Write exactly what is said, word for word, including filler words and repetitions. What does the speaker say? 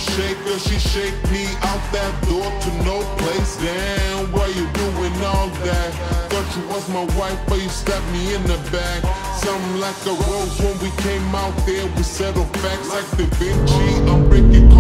shake her, she shake me out that door to no place. Damn, why you doing all that? Thought you was my wife, but you stabbed me in the back. Something like a rose when we came out there, we settled facts like Da Vinci. I'm breaking